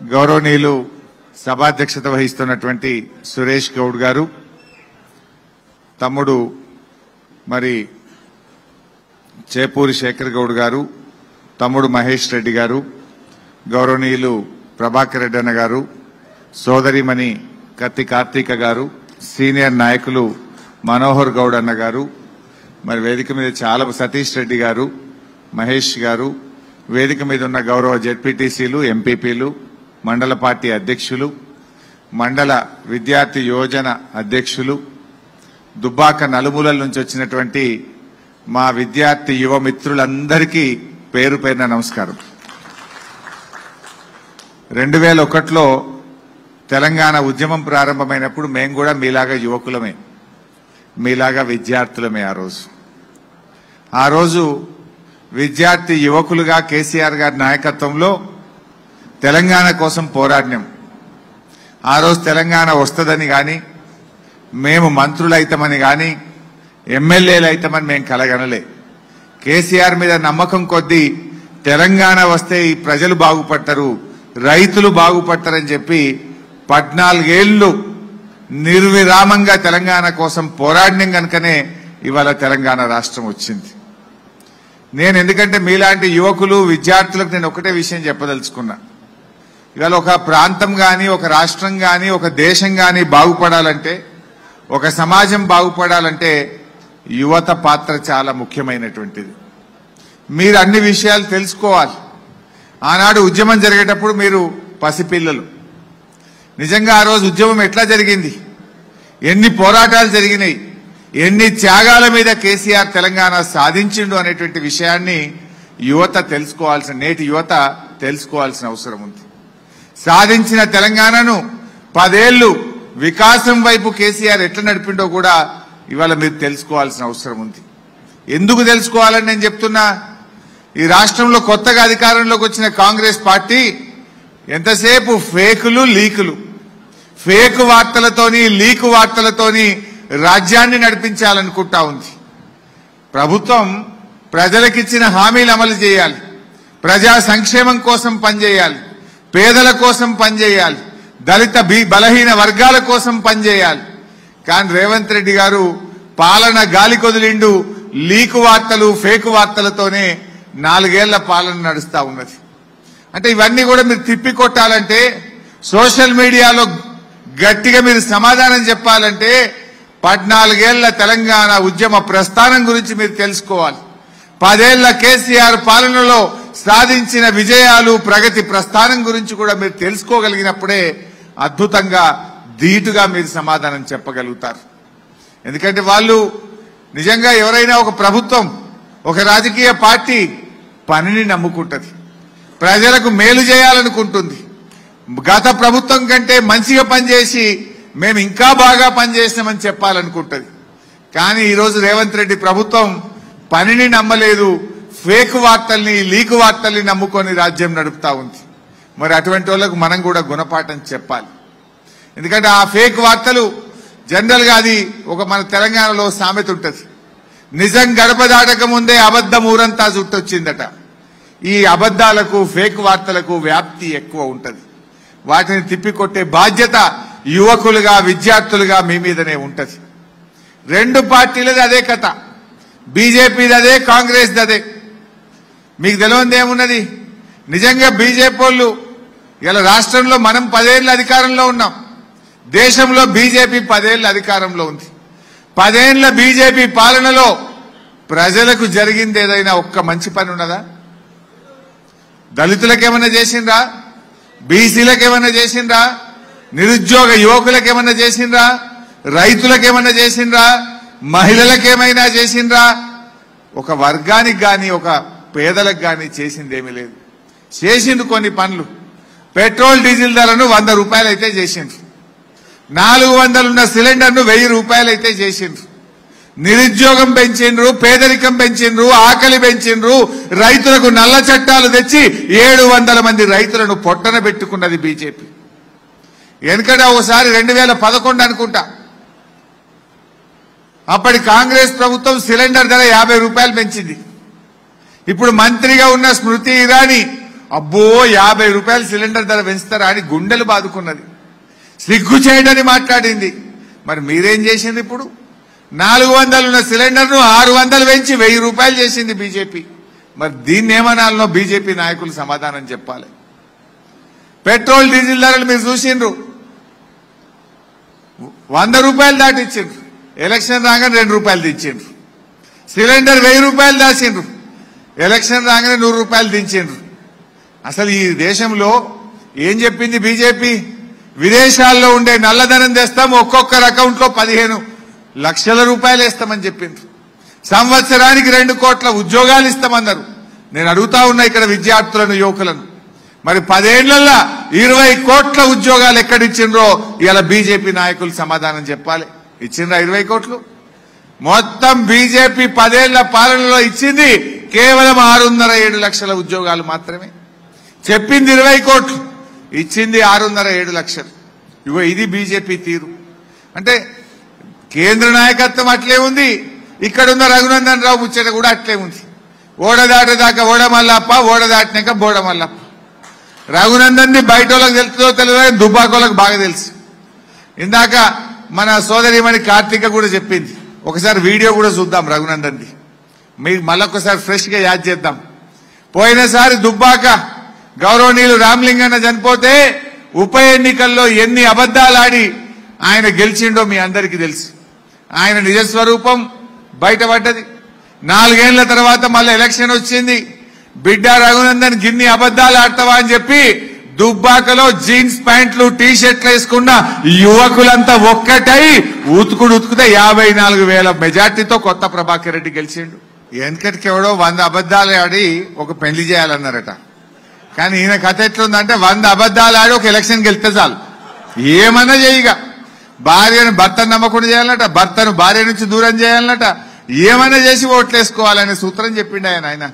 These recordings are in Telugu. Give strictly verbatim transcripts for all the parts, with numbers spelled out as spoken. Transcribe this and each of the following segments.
గౌరవనీయులు సభాధ్యక్షత వహిస్తున్నటువంటి సురేష్ గౌడ్ గారు, తమ్ముడు మరి చేపూరి శేఖర్ గౌడ్ గారు, తమ్ముడు మహేష్ రెడ్డి గారు, గౌరవనీయులు ప్రభాకర్ రెడ్డి అన్న గారు, సోదరిమణి కత్తి కార్తీక గారు, సీనియర్ నాయకులు మనోహర్ గౌడ్ అన్న గారు, మరి వేదిక మీద చాలా సతీష్ రెడ్డి గారు, మహేష్ గారు, వేదిక మీద ఉన్న గౌరవ జెడ్పీటీసీలు, ఎంపీపీలు, మండల పార్టీ అధ్యక్షులు, మండల విద్యార్థి యోజన అధ్యక్షులు, దుబ్బాక నలుమూలల నుంచి వచ్చినటువంటి మా విద్యార్థి యువ మిత్రులందరికీ పేరు పేరున నమస్కారం. రెండు వేల ఒకటిలో తెలంగాణ ఉద్యమం ప్రారంభమైనప్పుడు మేము కూడా మీలాగా యువకులమే, మీలాగా విద్యార్థులమే. ఆ రోజు ఆ రోజు విద్యార్థి యువకులుగా కేసీఆర్ గారి నాయకత్వంలో తెలంగాణ కోసం పోరాడినాం. ఆ రోజు తెలంగాణ వస్తుందని కానీ, మేము మంత్రులైతామని కానీ, ఎమ్మెల్యేలు అయితామని మేము కలగనలే. కేసీఆర్ మీద నమ్మకం కొద్దీ తెలంగాణ వస్తే ఈ ప్రజలు బాగుపడతారు, రైతులు బాగుపడతారని చెప్పి పద్నాలుగేళ్లు నిర్విరామంగా తెలంగాణ కోసం పోరాడినాం కనుకనే ఇవాళ తెలంగాణ రాష్ట్రం వచ్చింది. నేను ఎందుకంటే మీలాంటి యువకులు విద్యార్థులకు నేను ఒకటే విషయం చెప్పదలుచుకున్నా. ఇవాళ ఒక ప్రాంతం కానీ, ఒక రాష్ట్రం కానీ, ఒక దేశం కానీ బాగుపడాలంటే, ఒక సమాజం బాగుపడాలంటే యువత పాత్ర చాలా ముఖ్యమైనటువంటిది. మీరు అన్ని విషయాలు తెలుసుకోవాలి. ఆనాడు ఉద్యమం జరిగేటప్పుడు మీరు పసిపిల్లలు. నిజంగా ఆ రోజు ఉద్యమం ఎట్లా జరిగింది, ఎన్ని పోరాటాలు జరిగినాయి, ఎన్ని త్యాగాల మీద కేసీఆర్ తెలంగాణ సాధించిండు అనేటువంటి విషయాన్ని యువత తెలుసుకోవాల్సిన, నేటి యువత తెలుసుకోవాల్సిన అవసరం ఉంది. సాధించిన తెలంగాణను పదేళ్లు వికాసం వైపు కేసీఆర్ ఎట్లా నడిపిండో కూడా ఇవాళ మీరు తెలుసుకోవాల్సిన అవసరం ఉంది. ఎందుకు తెలుసుకోవాలని నేను చెప్తున్నా, ఈ రాష్ట్రంలో కొత్తగా అధికారంలోకి వచ్చిన కాంగ్రెస్ పార్టీ ఎంతసేపు ఫేకులు, లీకులు, ఫేక్ వార్తలతోని, లీకు వార్తలతోని రాజ్యాన్ని నడిపించాలనుకుంటా ఉంది. ప్రభుత్వం ప్రజలకిచ్చిన హామీలు అమలు చేయాలి, ప్రజా సంక్షేమం కోసం పనిచేయాలి, పేదల కోసం పనిచేయాలి, దళిత బలహీన వర్గాల కోసం పనిచేయాలి. కానీ రేవంత్ రెడ్డి గారు పాలన గాలి కొదిలిండు, లీకు వార్తలు, ఫేక్ వార్తలతోనే నాలుగేళ్ల పాలన నడుస్తా ఉన్నది. అంటే ఇవన్నీ కూడా మీరు తిప్పికొట్టాలంటే, సోషల్ మీడియాలో గట్టిగా మీరు సమాధానం చెప్పాలంటే పద్నాలుగేళ్ల తెలంగాణ ఉద్యమ ప్రస్థానం గురించి మీరు తెలుసుకోవాలి. పదేళ్ల కేసీఆర్ పాలనలో సాధించిన విజయాలు, ప్రగతి ప్రస్థానం గురించి కూడా మీరు తెలుసుకోగలిగినప్పుడే అద్భుతంగా ధీటుగా మీరు సమాధానం చెప్పగలుగుతారు. ఎందుకంటే వాళ్ళు నిజంగా ఎవరైనా ఒక ప్రభుత్వం, ఒక రాజకీయ పార్టీ పనిని నమ్ముకుంటుంది, ప్రజలకు మేలు చేయాలనుకుంటుంది. గత ప్రభుత్వం కంటే మంచిగా పనిచేసి మేము ఇంకా బాగా పనిచేసినామని చెప్పాలనుకుంటుంది. కానీ ఈరోజు రేవంత్ రెడ్డి ప్రభుత్వం పనిని నమ్మలేదు, ఫేక్ వార్తల్ని, లీకు వార్తల్ని నమ్ముకొని రాజ్యం నడుపుతా ఉంది. మరి అటువంటి వాళ్ళకు మనం కూడా గుణపాఠం చెప్పాలి. ఎందుకంటే ఆ ఫేక్ వార్తలు జనరల్ గా అది ఒక మన తెలంగాణలో సామెత ఉంటుంది, నిజం గడప దాటక ముందే అబద్ధం ఊరంతా చుట్టొచ్చిందట. ఈ అబద్దాలకు, ఫేక్ వార్తలకు వ్యాప్తి ఎక్కువ ఉంటుంది. వాటిని తిప్పికొట్టే బాధ్యత యువకులుగా, విద్యార్థులుగా మీ మీదనే ఉంటది. రెండు పార్టీలది అదే కథ, బీజేపీది అదే, కాంగ్రెస్ది అదే. మీకు తెలియదు ఏమున్నది, నిజంగా బీజేపీ వాళ్ళు ఇలా రాష్ట్రంలో మనం పదేళ్ల అధికారంలో ఉన్నాం, దేశంలో బీజేపీ పదేళ్ల అధికారంలో ఉంది. పదేళ్ల బీజేపీ పాలనలో ప్రజలకు జరిగింది ఏదైనా ఒక్క మంచి పని ఉన్నదా? దళితులకేమన్నా చేసిండ్రా? బీసీలకేమన్నా చేసిండ్రా? నిరుద్యోగ యువకులకేమన్నా చేసిండ్రా? రైతులకేమన్నా చేసిండ్రా? మహిళలకేమైనా చేసిండ్రా? ఒక వర్గానికి గాని, ఒక పేదలకు గాని చేసిందేమీ లేదు. చేసిండు కొన్ని పనులు. పెట్రోల్ డీజిల్ ధరను వంద రూపాయలు అయితే చేసిండ్రు, నాలుగు వందలున్న సిలిండర్ను వెయ్యి రూపాయలు అయితే చేసిండ్రు. నిరుద్యోగం పెంచిండ్రు, పేదరికం పెంచిండ్రు, ఆకలి పెంచిండ్రు. రైతులకు నల్ల చట్టాలు తెచ్చి ఏడు వందల మంది రైతులను పొట్టన పెట్టుకున్నది బీజేపీ. ఎందుకంటే ఒకసారి రెండు వేల పదకొండు అనుకుంటా, అప్పటి కాంగ్రెస్ ప్రభుత్వం సిలిండర్ ధర యాభై రూపాయలు పెంచింది. ఇప్పుడు మంత్రిగా ఉన్న స్మృతి ఇరానీ అబ్బో యాభై రూపాయలు సిలిండర్ ధర పెంచుతారా అని గుండెలు బాదుకున్నది, సిగ్గు చేయడని మాట్లాడింది. మరి మీరేం చేసింది? ఇప్పుడు నాలుగు వందలు ఉన్న సిలిండర్ను ఆరు వందలు పెంచి వెయ్యి రూపాయలు చేసింది బీజేపీ. మరి దీన్ని ఏమనాలనో బీజేపీ నాయకులు సమాధానం చెప్పాలి. పెట్రోల్ డీజిల్ ధరలు మీరు చూసిండ్రు, వంద రూపాయలు దాటిచ్చిండ్రు, ఎలక్షన్ రాగానే రెండు రూపాయలు దించిండ్రు. సిలిండర్ వెయ్యి రూపాయలు దాచిండ్రు, ఎలక్షన్ రాగానే నూరు రూపాయలు దించిండ్రు. అసలు ఈ దేశంలో ఏం చెప్పింది బీజేపీ? విదేశాల్లో ఉండే నల్లధనం తెస్తాం, ఒక్కొక్కరి అకౌంట్ లో పదిహేను లక్షల రూపాయలు వేస్తామని చెప్పిండ్రు. సంవత్సరానికి రెండు కోట్ల ఉద్యోగాలు ఇస్తామన్నారు. నేను అడుగుతా ఉన్నా ఇక్కడ విద్యార్థులను, యువకులను, మరి పదేళ్లలో ఇరవై కోట్ల ఉద్యోగాలు ఎక్కడిచ్చిండ్రో ఇలా బీజేపీ నాయకులు సమాధానం చెప్పాలి. ఇచ్చిండ్రా ఇరవై కోట్లు? మొత్తం బీజేపీ పదేళ్ల పాలనలో ఇచ్చింది కేవలం ఆరున్నర ఏడు లక్షల ఉద్యోగాలు మాత్రమే. చెప్పింది ఇరవై కోట్లు, ఇచ్చింది ఆరున్నర ఏడు లక్షలు. ఇగో ఇది బీజేపీ తీరు. అంటే కేంద్ర నాయకత్వం అట్లే ఉంది, ఇక్కడున్న రఘునందన్ రావు ముచ్చట కూడా అట్లే ఉంది. ఓడ దాటేదాకా ఓడ మల్లప్ప, ఓడ దాటినాక బోడ మల్లప్ప. రఘునందన్ బయట వాళ్ళకి తెలుస్తుందో తెలియదు, దుబ్బాకోళ్ళకి బాగా తెలుసు. ఇందాక మన సోదరిమణి కార్తీక కూడా చెప్పింది. ఒకసారి వీడియో కూడా చూద్దాం రఘునందన్ది, మీకు మళ్ళొకసారి ఫ్రెష్ గా యాద్ చేద్దాం. పోయినసారి దుబ్బాక గౌరవనీయులు రామలింగన్న చనిపోతే ఉప ఎన్నికల్లో ఎన్ని అబద్దాలాడి ఆయన గెలిచిండో మీ అందరికీ తెలుసు. ఆయన నిజస్వరూపం బయటపడ్డది. నాలుగేళ్ల తర్వాత మళ్ళీ ఎలక్షన్ వచ్చింది. బిడ్డ రఘునందన్ గిన్ని అబద్దాలు ఆడతావా అని చెప్పి దుబ్బాకలో జీన్స్ ప్యాంట్లు టీ షర్ట్లు వేసుకున్న యువకులంతా ఒక్కటై ఉతుకుడు ఉతుకుతే యాభై నాలుగు వేల మెజార్టీతో కొత్త ప్రభాకర్ రెడ్డి గెలిచిండు. వెనకటికి ఎవడో వంద అబద్దాలు ఆడి ఒక పెళ్లి చేయాలన్నారట. కానీ ఈయన కథ ఎట్లుందంటే వంద అబద్దాలు ఆడి ఒక ఎలక్షన్ గెలిస్తే చాలు, ఏమన్నా చేయగా. భార్యను భర్తను నమ్మకుండా చేయాలన్నట, భర్తను భార్య నుంచి దూరం చేయాలన్నట, ఏమన్నా చేసి ఓట్లేసుకోవాలనే సూత్రం చెప్పిండు ఆయన. ఆయన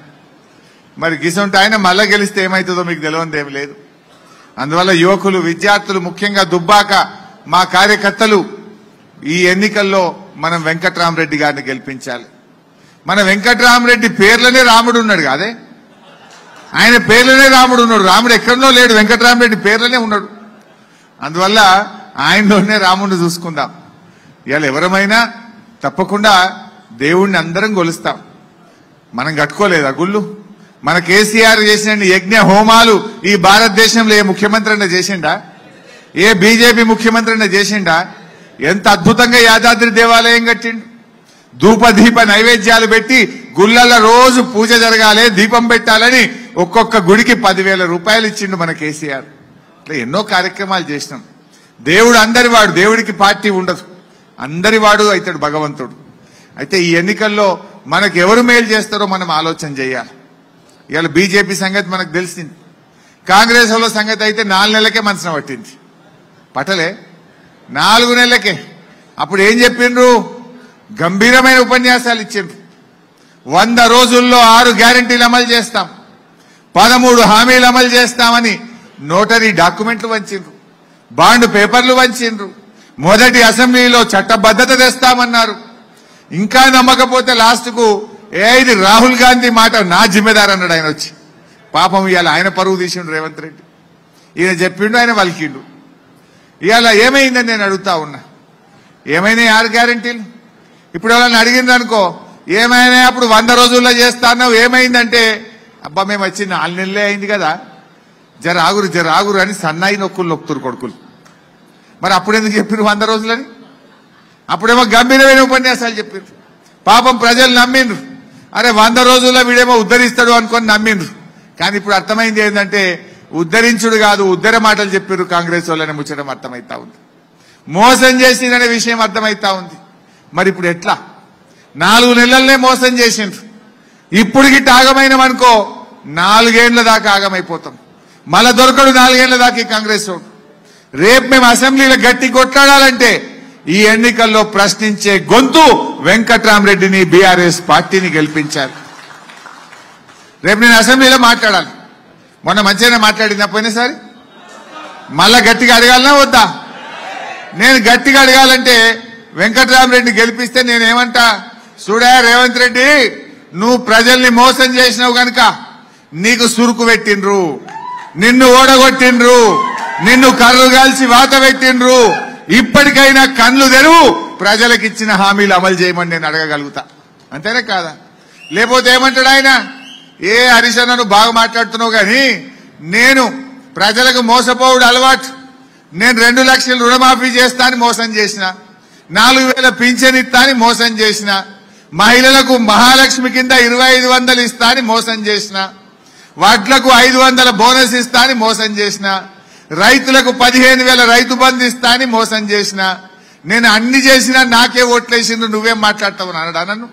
మరి గిసంటే ఆయన మళ్ళా గెలిస్తే ఏమవుతుందో మీకు తెలియదు ఏమి లేదు. అందువల్ల యువకులు, విద్యార్థులు, ముఖ్యంగా దుబ్బాక మా కార్యకర్తలు ఈ ఎన్నికల్లో మనం వెంకట్రామరెడ్డి గారిని గెలిపించాలి. మన వెంకట్రామరెడ్డి పేర్లనే రాముడు ఉన్నాడు కాదే, ఆయన పేర్లనే రాముడు ఉన్నాడు. రాముడు ఎక్కడో లేడు, వెంకట్రామరెడ్డి పేర్లనే ఉన్నాడు. అందువల్ల ఆయనలోనే రాముడిని చూసుకుందాం. ఇవాళ ఎవరమైనా తప్పకుండా దేవుణ్ణి అందరం కొలుస్తాం. మనం కట్టుకోలేదా గుళ్ళు? మన కేసీఆర్ చేసిన యజ్ఞ హోమాలు ఈ భారతదేశంలో ఏ ముఖ్యమంత్రి అయినా చేసిండా? ఏ బీజేపీ ముఖ్యమంత్రి అయినా చేసిండా? ఎంత అద్భుతంగా యాదాద్రి దేవాలయం కట్టిండు. ధూప దీప నైవేద్యాలు పెట్టి గుళ్ళల్లో రోజు పూజ జరగాలి, దీపం పెట్టాలని ఒక్కొక్క గుడికి పదివేల రూపాయలు ఇచ్చిండు మన కేసీఆర్. ఇట్లా ఎన్నో కార్యక్రమాలు చేసినాం. దేవుడు అందరివాడు, దేవుడికి పార్టీ ఉండదు, అందరివాడు అవుతాడు భగవంతుడు. అయితే ఈ ఎన్నికల్లో మనకు ఎవరు మేలు చేస్తారో మనం ఆలోచన చేయాలి. ఇవాళ బీజేపీ సంగతి మనకు తెలిసింది. కాంగ్రెస్ వాళ్ళ సంగతి అయితే నాలుగు నెలలకే మనసున పట్టింది. పట్టలే నాలుగు నెలలకే. అప్పుడు ఏం చెప్పిండ్రు? గంభీరమైన ఉపన్యాసాలు ఇచ్చిండ్రు. వంద రోజుల్లో ఆరు గ్యారంటీలు అమలు చేస్తాం, పదమూడు హామీలు అమలు చేస్తామని నోటరీ డాక్యుమెంట్లు వంచిండ్రు, బాండ్ పేపర్లు వంచిండ్రు, మొదటి అసెంబ్లీలో చట్టబద్ధత తెస్తామన్నారు. ఇంకా నమ్మకపోతే లాస్ట్ కు ఏ ఇది రాహుల్ గాంధీ మాట నా జిమ్మెదారు అన్నాడు ఆయన వచ్చి. పాపం ఇవాళ ఆయన పరువు తీసిండు రేవంత్ రెడ్డి. ఈయన చెప్పిండు, ఆయన వలికిండు. ఇవాళ ఏమైందని నేను అడుగుతా ఉన్నా. ఏమైనా ఆరు గ్యారంటీలు? ఇప్పుడు ఎవరైనా అడిగిండ్రు అనుకో, ఏమైనా అప్పుడు వంద రోజుల్లో చేస్తాను ఏమైందంటే, అబ్బా మేము వచ్చి నాలుగు నెలలే అయింది కదా, జర ఆగురు జర ఆగురు అని సన్నాయి నొక్కులు నొక్కుతురు కొడుకులు. మరి అప్పుడు ఎందుకు చెప్పారు వంద రోజులని? అప్పుడేమో గంభీరమైన ఉపన్యాసాలు చెప్పారు. పాపం ప్రజలు నమ్మిండ్రు. అరే వంద రోజుల్లో వీడేమో ఉద్ధరిస్తాడు అనుకొని నమ్మిండ్రు. కానీ ఇప్పుడు అర్థమైంది ఏంటంటే ఉద్ధరించుడు కాదు, ఉద్ధర మాటలు చెప్పారు కాంగ్రెస్ వాళ్ళని ముచ్చడం అర్థమైతా ఉంది. మోసం చేసిందనే విషయం అర్థమైతా ఉంది. మరి ఇప్పుడు ఎట్లా? నాలుగు నెలలనే మోసం చేసిండ్రు. ఇప్పటికి ఆగమైనమనుకో నాలుగేళ్ల దాకా ఆగమైపోతాం. మళ్ళా దొరకడు నాలుగేళ్ల దాకా ఈ కాంగ్రెస్ వాడు. రేపు మేము అసెంబ్లీలో గట్టి కొట్లాడాలంటే ఈ ఎన్నికల్లో ప్రశ్నించే గొంతు వెంకట్రామరెడ్డిని, బీఆర్ఎస్ పార్టీని గెలిపించాలి. రేపు నేను అసెంబ్లీలో మాట్లాడాలి. మొన్న మంచిగానే మాట్లాడిందా పోయినసారి? మళ్ళా గట్టిగా అడగాలనా వద్దా? నేను గట్టిగా అడగాలంటే వెంకట్రామరెడ్డిని గెలిపిస్తే నేనేమంటా? చూడా రేవంత్ రెడ్డి, నువ్వు ప్రజల్ని మోసం చేసినావు గనక నీకు సురుకు పెట్టిండ్రు, నిన్ను ఓడగొట్టిండ్రు, నిన్ను కర్రు కాల్చి వాత పెట్టిండ్రు. ఇప్పటికైనా కళ్ళు తెరువు, ప్రజలకు ఇచ్చిన హామీలు అమలు చేయమని నేను అడగగలుగుతా. అంతేనా కాదా? లేకపోతే ఏమంటాడు ఆయన, ఏ హరీష్ అన్న నువ్వు బాగా మాట్లాడుతున్నావు కానీ నేను ప్రజలకు మోసపోవుడు అలవాటు, నేను రెండు లక్షలు రుణమాఫీ చేస్తా అని మోసం చేసిన, నాలుగు వేల పింఛన్ ఇస్తా అని మోసం చేసిన, మహిళలకు మహాలక్ష్మి కింద ఇరవై ఐదు వందలు ఇస్తా అని మోసం చేసిన, వడ్లకు ఐదు వందల బోనస్ ఇస్తా అని మోసం చేసిన, రైతులకు పదిహేను వేల రైతు బంధు ఇస్తా అని మోసం చేసిన. నేను అన్ని చేసినా నాకే ఓట్లేసిండు, నువ్వేం మాట్లాడతావు అన్నాడా నన్ను?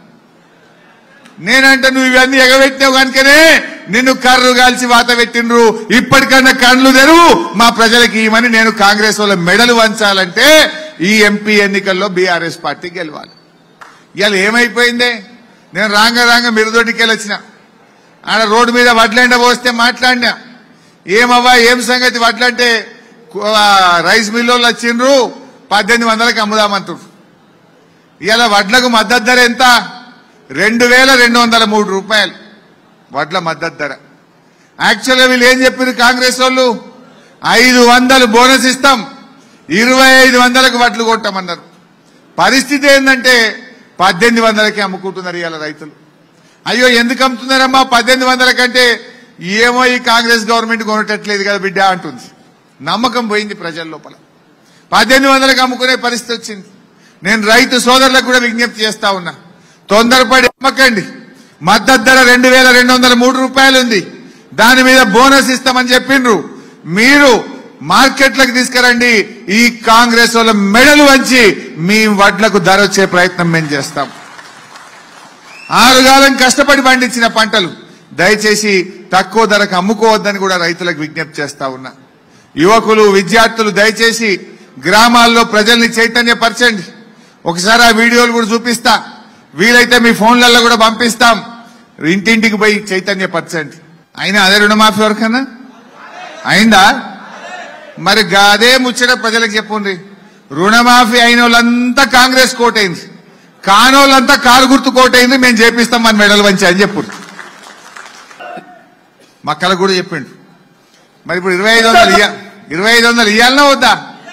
నేనంటే నువ్వు ఇవన్నీ ఎగబెట్టినావు కనుకనే నిన్ను కర్రు కాల్చి వాత పెట్టిండ్రు. ఇప్పటికన్నా కళ్ళు తెరువు, మా ప్రజలకి ఇవ్వమని నేను కాంగ్రెస్ వాళ్ళ మెడలు వంచాలంటే ఈ ఎంపీ ఎన్నికల్లో బీఆర్ఎస్ పార్టీ గెలవాలి. ఇవాళ ఏమైపోయిందే, నేను రాంగ రాంగ మిరుదొడ్డికి వెళ్ళొచ్చిన, ఆడ రోడ్డు మీద వడ్లండ పోస్తే మాట్లాడినా, ఏమవ్వా ఏం సంగతి వడ్లంటే రైస్ మిల్లోళ్ళు వచ్చిండ్రు పద్దెనిమిది వందలకి అమ్ముదామంటారు. ఇవాళ వడ్లకు మద్దతు ధర ఎంత? రెండు వేల రెండు వందల మూడు రూపాయలు వడ్ల మద్దతు ధర. యాక్చువల్గా వీళ్ళు ఏం చెప్పారు కాంగ్రెస్ వాళ్ళు, ఐదు వందలు బోనస్ ఇస్తాం, ఇరవై ఐదు వందలకు వడ్లు కొట్టామన్నారు. పరిస్థితి ఏంటంటే పద్దెనిమిది వందలకి అమ్ముకుంటున్నారు ఇవాళ రైతులు. అయ్యో ఎందుకు అమ్ముతున్నారమ్మా పద్దెనిమిది వందల కంటే? ఏమో ఈ కాంగ్రెస్ గవర్నమెంట్ కొనటట్లేదు కదా బిడ్డ అంటుంది. నమ్మకం పోయింది ప్రజల లోపల. పద్దెనిమిది వందలకు అమ్ముకునే పరిస్థితి వచ్చింది. నేను రైతు సోదరులకు కూడా విజ్ఞప్తి చేస్తా ఉన్నా, తొందరపడి అమ్మకండి. మద్దతు ధర రెండు వేల రెండు వందల మూడు రూపాయలు ఉంది, దాని మీద బోనస్ ఇస్తామని చెప్పిండ్రు. మీరు మార్కెట్లకు తీసుకురండి, ఈ కాంగ్రెస్ వాళ్ళ మెడలు వంచి మీ వడ్లకు ధర వచ్చే ప్రయత్నం మేము చేస్తాం. ఆరుగాలం కష్టపడి పండించిన పంటలు దయచేసి తక్కువ ధరకు అమ్ముకోవద్దని కూడా రైతులకు విజ్ఞప్తి చేస్తా ఉన్నా. యువకులు విద్యార్థులు దయచేసి గ్రామాల్లో ప్రజల్ని చైతన్యపరచండి. ఒకసారి ఆ వీడియోలు కూడా చూపిస్తా, వీలైతే మీ ఫోన్లలో కూడా పంపిస్తాం. ఇంటింటికి పోయి చైతన్యపరచండి. అయినా అదే రుణమాఫీ వరకన్నా అయిందా? మరి అదే ముచ్చట ప్రజలకు చెప్పుండ్రి. రుణమాఫీ అయిన వాళ్ళంతా కాంగ్రెస్ కోటైంది, కానోళ్ళంతా కారు గుర్తు కోటైంది, మేము చేపిస్తాం మన మెడలు వంచి అని చెప్పు. మక్కలకు కూడా చెప్పిండు. మరి ఇప్పుడు ఇరవై ఐదు వందలు ఇయ్య ఇరవై ఐదు వందలు ఇయ్యాలన్నా వద్దా?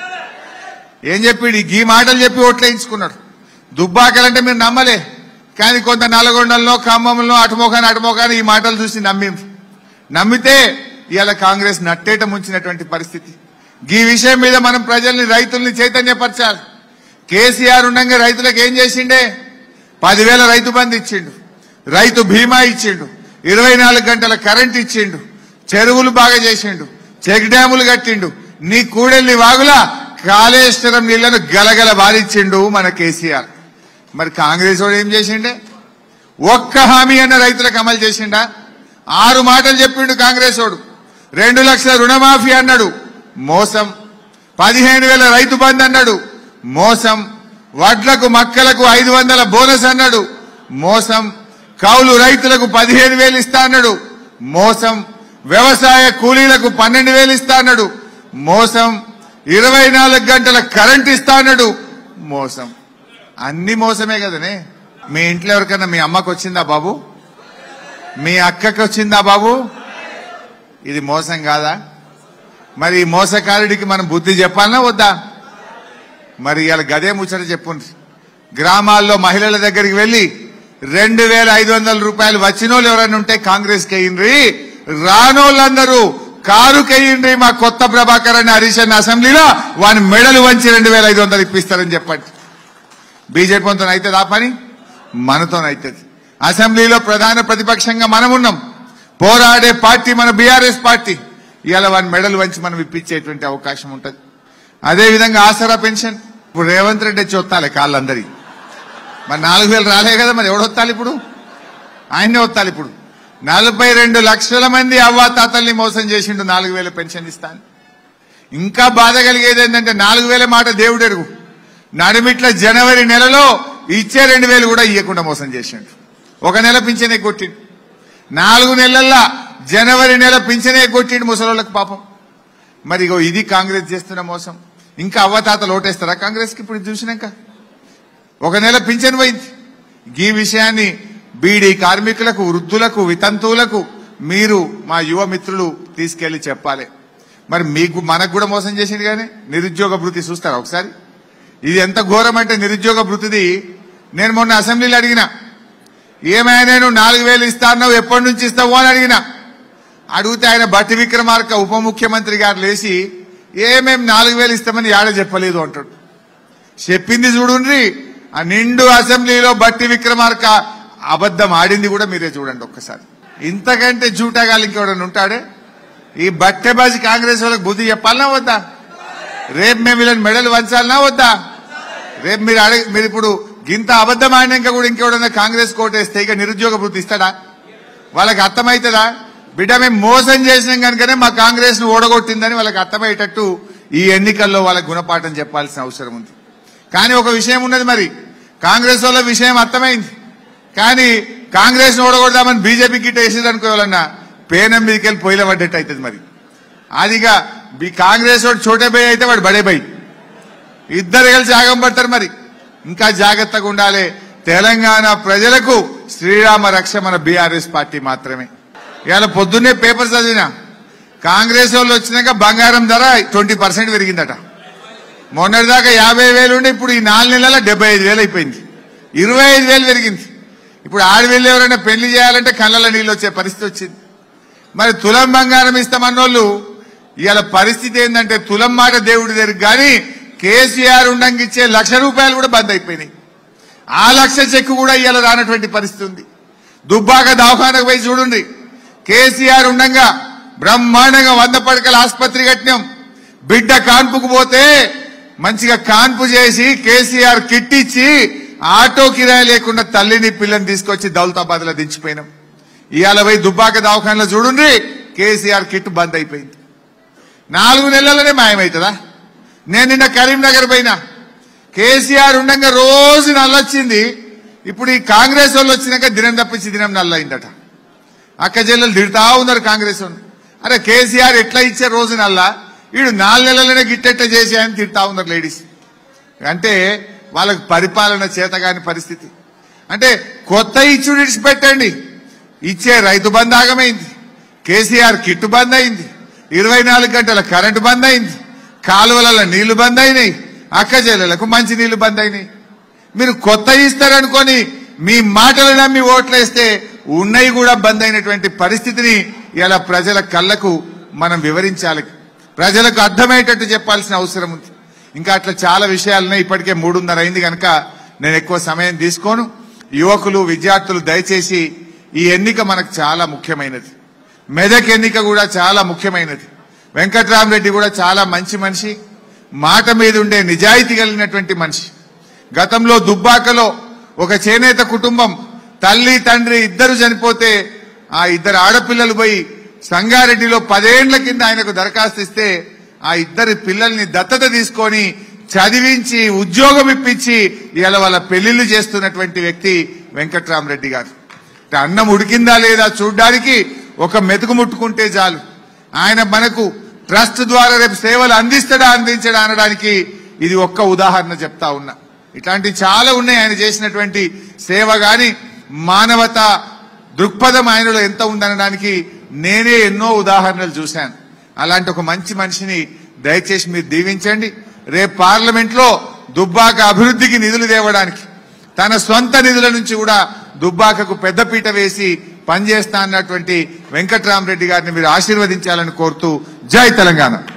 ఏం చెప్పిడు? ఈ మాటలు చెప్పి ఓట్లేయించుకున్నాడు. దుబ్బాకలంటే మీరు నమ్మలే, కానీ కొంత నల్గొండల్లో ఖమ్మంలో అటుమోకాని అటుమోకాని ఈ మాటలు చూసి నమ్మి నమ్మితే ఇవాళ కాంగ్రెస్ నట్టేట ముంచినటువంటి పరిస్థితి. ఈ విషయం మీద మనం ప్రజల్ని రైతుల్ని చైతన్యపరచాలి. కేసీఆర్ ఉండగా రైతులకు ఏం చేసిండే? పదివేల రైతు బంధు ఇచ్చిండు, రైతు బీమా ఇచ్చిండు, ఇరవై నాలుగు గంటల కరెంట్ ఇచ్చిండు, చెరువులు బాగా చేసిండు, చెక్ డ్యాములు కట్టిండు, నీ కూడెల్లి వాగులా కాళేశ్వరం నీళ్లను గలగల బారిచ్చిండు మన కేసీఆర్. మరి కాంగ్రెస్ వాడు ఏం చేసిండే? ఒక్క హామీ అన్న రైతులకు అమలు చేసిండా? ఆరు మాటలు చెప్పిండు కాంగ్రెస్ వాడు. రెండు లక్షల రుణమాఫీ అన్నాడు, మోసం. పదిహేను వేల రైతు బంధు అన్నాడు, మోసం. వడ్లకు మక్కలకు ఐదు వందల బోనస్ అన్నాడు, మోసం. కౌలు రైతులకు పదిహేను వేలు ఇస్తా అన్నాడు, మోసం. వ్యవసాయ కూలీలకు పన్నెండు వేలు ఇస్తా అన్నాడు, మోసం. ఇరవై నాలుగు గంటల కరెంట్ ఇస్తా అన్నాడు, మోసం. అన్ని మోసమే కదనే. మీ ఇంట్లో ఎవరికన్నా మీ అమ్మకు వచ్చిందా బాబు? మీ అక్కకి వచ్చిందా బాబు? ఇది మోసం కాదా? మరి ఈ మోసకారుడికి మనం బుద్ధి చెప్పాలనా వద్దా? మరి ఇవాళ గదే ముచ్చట చెప్పుండ్రి. గ్రామాల్లో మహిళల దగ్గరికి వెళ్లి రెండు వేల ఐదు వందల రూపాయలు వచ్చినోళ్ళు ఎవరైనా ఉంటే కాంగ్రెస్ కెయ్యండ్రి, రానోళ్ళందరూ కారు కెయ్యండ్రి మా కొత్త ప్రభాకర్ అని హరీష్ అన్న అసెంబ్లీలో వాని మెడలు వంచి రెండు వేల ఐదు వందలు ఇప్పిస్తారని చెప్పండి. బీజేపీతో అవుతుంది ఆ పని, మనతోనవుతుంది. అసెంబ్లీలో ప్రధాన ప్రతిపక్షంగా మనం ఉన్నాం, పోరాడే పార్టీ మన బీఆర్ఎస్ పార్టీ. ఇవాళ వాని మెడలు వంచి మనం ఇప్పించేటువంటి అవకాశం ఉంటుంది. అదేవిధంగా ఆసరా పెన్షన్ ఇప్పుడు రేవంత్ రెడ్డి వచ్చి వస్తాలి కాళ్ళందరి. మరి నాలుగు వేలు రాలే కదా, మరి ఎవడొత్తాలి ఇప్పుడు? ఆయన్నే వస్తాలి. ఇప్పుడు నలభై రెండు లక్షల మంది అవ్వాతాతల్ని మోసం చేసిండు నాలుగు వేల పెన్షన్ ఇస్తాను. ఇంకా బాధ కలిగేది ఏంటంటే నాలుగు వేల మాట దేవుడెరుగు, నడిమిట్ల జనవరి నెలలో ఇచ్చే రెండు వేలు కూడా ఇవ్వకుండా మోసం చేసిండు. ఒక నెల పింఛనే కొట్టిండు, నాలుగు నెలల్లో జనవరి నెల పింఛనే కొట్టిండు ముసలోళ్ళకి పాపం. మరి ఇగో ఇది కాంగ్రెస్ చేస్తున్న మోసం. ఇంకా అవ్వతాతలు ఓటేస్తారా కాంగ్రెస్ కి? ఇప్పుడు చూసినాక ఒక నెల పింఛన్ పోయింది. ఈ విషయాన్ని బీడీ కార్మికులకు, వృద్ధులకు, వితంతువులకు, మీరు మా యువ మిత్రులు తీసుకెళ్లి చెప్పాలి. మరి మీకు మనకు కూడా మోసం చేసింది కానీ నిరుద్యోగ భృతి చూస్తారా ఒకసారి? ఇది ఎంత ఘోరం అంటే నిరుద్యోగ భృతిది నేను మొన్న అసెంబ్లీలో అడిగిన, ఏమైనా నేను నాలుగు వేలు ఇస్తాను ఎప్పటి నుంచి ఇస్తావు అని అడిగిన. అడిగితే ఆయన బట్టి విక్రమార్క ఉప ముఖ్యమంత్రి గారు లేచి ఏమేం నాలుగు వేలు ఇస్తామని ఏడ చెప్పలేదు అంటాడు. చెప్పింది చూడుండ్రి, ఆ నిండు అసెంబ్లీలో బట్టి విక్రమార్క అబద్ధం ఆడింది కూడా మీరే చూడండి ఒక్కసారి. ఇంతకంటే జూటాగాలు ఇంకెవడన్నా ఉంటాడే? ఈ బట్టెబాజీ కాంగ్రెస్ వాళ్ళకి బుద్ధి చెప్పాలనా వద్దా? రేపు మేము వీళ్ళని మెడలు వంచాలనా వద్దా? రేపు మీరు అడిగి మీరు ఇప్పుడు గింత అబద్ధం ఆడినాక కూడా ఇంకెవడన్నా కాంగ్రెస్ కోటేస్తే ఇక నిరుద్యోగ భృతి ఇస్తాడా? వాళ్ళకి అర్థమవుతుందా? బిడ్డ మేము మోసం చేసినాం కనుకనే మా కాంగ్రెస్ ను ఓడగొట్టిందని వాళ్ళకి అర్థమయ్యేటట్టు ఈ ఎన్నికల్లో వాళ్ళకి గుణపాఠం చెప్పాల్సిన అవసరం ఉంది. కానీ ఒక విషయం ఉన్నది, మరి కాంగ్రెస్ వాళ్ళ విషయం అర్థమైంది, కానీ కాంగ్రెస్ ను ఓడగొడదామని బీజేపీ గిట్ట వేసేది అనుకోవాలన్నా పేనం మీదకి వెళ్ళి పొయ్యిల పడ్డట్టు అవుతుంది. మరి అదిగా కాంగ్రెస్ వాడు చోటే పోయి అయితే వాడు బడే పోయి ఇద్దరు కలిసి ఆగం పడతారు. మరి ఇంకా జాగ్రత్తగా ఉండాలి. తెలంగాణ ప్రజలకు శ్రీరామ రక్ష మన బీఆర్ఎస్ పార్టీ మాత్రమే. ఇవాళ పొద్దున్నే పేపర్ చదివిన, కాంగ్రెస్ వాళ్ళు వచ్చినాక బంగారం ధర ట్వంటీ పర్సెంట్ పెరిగిందట. మొన్నటిదాకా యాభై వేలు ఉండి ఇప్పుడు ఈ నాలుగు నెలల డెబ్బై ఐదు వేలు అయిపోయింది. ఇరవై ఐదు వేలు పెరిగింది. ఇప్పుడు ఆడవిళ్ళు ఎవరైనా పెళ్లి చేయాలంటే కళ్ళలో నీళ్ళు వచ్చే పరిస్థితి వచ్చింది. మరి తులం బంగారం ఇస్తామన్నోళ్ళు ఇవాళ పరిస్థితి ఏంటంటే తులం మాట దేవుడి దగ్గర కానీ కేసీఆర్ ఉండంగిచ్చే లక్ష రూపాయలు కూడా బంద్ అయిపోయినాయి. ఆ లక్ష చెక్కు కూడా ఇవాళ రానటువంటి పరిస్థితి ఉంది. దుబ్బాక దవాఖానకు పోయి చూడండి, కేసీఆర్ ఉండంగా బ్రహ్మాండంగా వంద పడకల ఆసుపత్రి కట్టినాం. బిడ్డ కాన్పుకు పోతే మంచిగా కాన్పు చేసి కేసీఆర్ కిట్ ఇచ్చి ఆటో కిరాయి లేకుండా తల్లిని పిల్లని తీసుకొచ్చి దౌలతాబాద్ లో దించిపోయినాం. ఇవాళ పోయి దుబ్బాక దవాఖానలో చూడండి, కేసీఆర్ కిట్ బంద్ అయిపోయింది. నాలుగు నెలలనే మాయమవుతుందా? నేను నిన్న కరీంనగర్ పోయినా, కేసీఆర్ ఉండగా రోజు నల్లొచ్చింది. ఇప్పుడు ఈ కాంగ్రెస్ వాళ్ళు వచ్చినాక దినం తప్పించి దినం నల్లయిందట. అక్క చెల్లెలు తిడతా ఉన్నారు కాంగ్రెస్ వాళ్ళు. అరే కేసీఆర్ ఎట్లా ఇచ్చే రోజు నల్లా, వీడు నాలుగు నెలలనే గిట్టెట్ట చేసి అని తిడతా ఉన్నారు లేడీస్. అంటే వాళ్ళకు పరిపాలన చేతగాని పరిస్థితి. అంటే కొత్త ఇచ్చుడు ఇడిచిపెట్టండి, ఇచ్చే రైతు బంద్ ఆగమైంది, కేసీఆర్ కిట్టు బంద్ అయింది, ఇరవై నాలుగు గంటల కరెంటు బంద్ అయింది, కాలువల నీళ్లు బంద్ అయినాయి, అక్క చెల్లెలకు మంచి నీళ్లు బంద్ అయినాయి. మీరు కొత్త ఇస్తారనుకొని మీ మాటలు నమ్మి ఓట్లేస్తే ఉన్నాయి కూడా బంద్ అయినటువంటి పరిస్థితిని ఇలా ప్రజల కళ్లకు మనం వివరించాలి, ప్రజలకు అర్థమయ్యేటట్టు చెప్పాల్సిన అవసరం ఉంది. ఇంకా అట్లా చాలా విషయాలున్నాయి. ఇప్పటికే మూడున్నర అయింది కనుక నేను ఎక్కువ సమయం తీసుకోను. యువకులు విద్యార్థులు దయచేసి ఈ ఎన్నిక మనకు చాలా ముఖ్యమైనది. మెదక్ ఎన్నిక కూడా చాలా ముఖ్యమైనది. వెంకట్రామరెడ్డి కూడా చాలా మంచి మనిషి, మాట మీద ఉండే నిజాయితీ కలిగినటువంటి మనిషి. గతంలో దుబ్బాకలో ఒక చేనేత కుటుంబం తల్లి తండ్రి ఇద్దరు చనిపోతే ఆ ఇద్దరు ఆడపిల్లలు పోయి సంగారెడ్డిలో పదేండ్ల కింద ఆయనకు దరఖాస్తు ఇస్తే ఆ ఇద్దరి పిల్లల్ని దత్తత తీసుకొని చదివించి ఉద్యోగం ఇప్పించి ఇవాళ వాళ్ళ పెళ్లిళ్లు చేస్తున్నటువంటి వ్యక్తి వెంకట్రామరెడ్డి గారు. అన్నం ఉడికిందా లేదా చూడ్డానికి ఒక మెతుకు ముట్టుకుంటే చాలు, ఆయన మనకు ట్రస్ట్ ద్వారా రేపు సేవలు అందిస్తాడా అందించడా అనడానికి ఇది ఒక్క ఉదాహరణ చెప్తా ఉన్నా. ఇట్లాంటి చాలా ఉన్నాయి ఆయన చేసినటువంటి సేవ గాని, మానవత దృక్పథం ఆయనలో ఎంత ఉందనడానికి నేనే ఎన్నో ఉదాహరణలు చూశాను. అలాంటి ఒక మంచి మనిషిని దయచేసి మీరు దీవించండి. రేపు పార్లమెంట్ లో దుబ్బాక అభివృద్ధికి నిధులు తేవడానికి తన సొంత నిధుల నుంచి కూడా దుబ్బాకకు పెద్దపీట వేసి పనిచేస్తా అన్నటువంటి వెంకట్రామరెడ్డి గారిని మీరు ఆశీర్వదించాలని కోరుతూ జై తెలంగాణ.